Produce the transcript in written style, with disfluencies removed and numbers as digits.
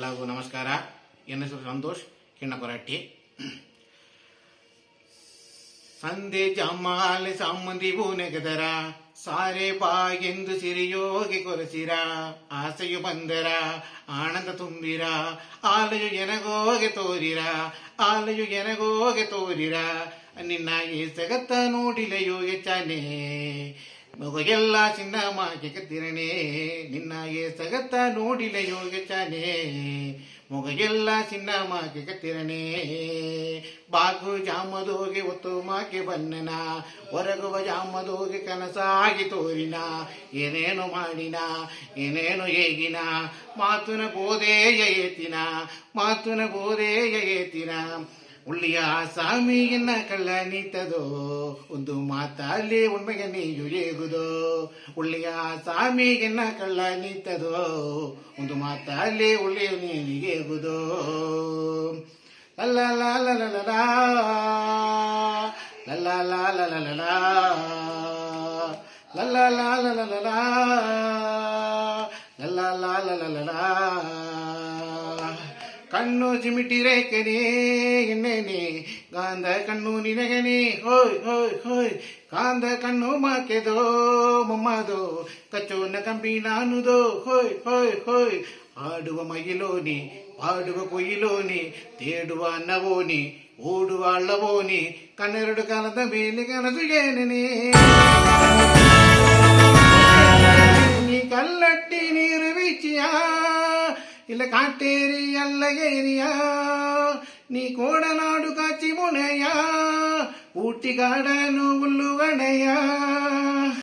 ಎಲ್ಲರಿಗೂ ನಮಸ್ಕಾರ. ನನ್ನ ಹೆಸರು ಸಂತೋಷ್ ಕಿಣ್ಣಕೊರಟ್ಟಿ. ಸಂಧೆ ಜಮಾಲೆ ಸಂಬಂಧಿ ಬೂನೆಗದರ ಸಾರೆ ಬಾಗೆಂದು ಸಿರಿಯೋಗಿ ಕೊರಸಿರ ಆಸೆಯು ಬಂದರ ಆನಂದ ತುಂಬಿರ ಆಲೆಯು ಎನಗೋಗೆ ತೋರಿರ ಆಲೆಯು ಎನಗೋಗೆ ತೋರಿರ ನಿನ್ನ ಈ ಜಗತ್ತ ನೋಡಿಲೆಯೋ ಹೆಚ್ಚಾನೆ ಮಗಗೆಲ್ಲ ಚಿನ್ನ ಮಾಕೆ ಕತ್ತಿರನೆ ನಿನ್ನ ಈ ಜಗತ್ತ ನೋಡಿಲೆಯೋ ಹೆಚ್ಚಾನೆ ಮೊಗಗೆಲ್ಲ ಚಿನ್ನ ಮಾಕೆ ಕತ್ತಿರನೆ ಬಾಗು ಜಾಮದೋಗೆ ಒತ್ತು ಮಾಕೆ ಬನ್ನನ ಹೊರಗುವ ಜಾಮದೋಗೆ ಕನಸಾಗಿ ತೋರಿನ ಏನೇನು ಮಾಡಿನ ಏನೇನು ಹೇಗಿನ ಮಾತುನ ಬೋಧೆಯ ಏತಿನ ಮಾತುನ ಬೋಧೆಯ ಏತಿನ ಉಳ್ಳಿಯ ಸಾಮಿಯನ್ನ ಕಳ್ಳ ನೀತದೋ ಒಂದು ಮಾತಲ್ಲಿ ಉಣ್ಮೆಗೆ ನೀಯು ಏಗುದೋ ಉಳ್ಳಿಯ ಸಾಮಿಯನ್ನ ಕಳ್ಳ ನೀತದೋ ಒಂದು ಮಾತಲ್ಲಿ ಉಳ್ಳಿಯ ನೀನಿಗೇಗುದೋ ಲಲ್ಲ ಲಾಲ ಲಲ ಲಲ್ಲ ಲಾಲ ಲಲ ಲಲ್ಲ ಲಾಲ ಲಲ ಲಲ್ಲ ಲಾಲ ಲಲ ಕಣ್ಣು ಚಿಮಿಟಿರೇಕನೇ ಎನ್ನೇನೆ ಗಾಂಧ ಕಣ್ಣು ನಿನಗನೆ ಹೋಯ್ ಹೋಯ್ ಹೋಯ್ ಕಾಂದ ಕಣ್ಣು ಮಾಕೆದೋ ಮಮ್ಮದೋ ಕಚ್ಚೋನ ಕಂಬಿ ನಾನುದೋ ಹೋಯ್ ಹೋಯ್ ಹೋಯ್ ಆಡುವ ಮಗಿಲೋನಿ ಪಾಡುವ ಕೊಯ್ಲೋನಿ ತೇಡುವ ಅನ್ನವೋನಿ ಓಡುವ ಅಳ್ಳವೋನಿ ಕಣ್ಣೆರಡು ಕಾಲದ ಮೇಲೆ ಕನಸು ಏನೇನೆ ನೀ ಕಲ್ಲಟ್ಟಿ ನೀರು ಬೀಚಿಯಾ ಇಲ್ಲ ಕಾಟೇರಿ ಅಲ್ಲಗೇರಿಯ ನೀ ಕೋಡನಾಡು ಕಾಚಿ ಮುನೆಯ ಊಟಿಗಾಡನು ಹುಲ್ಲುಗಣೆಯ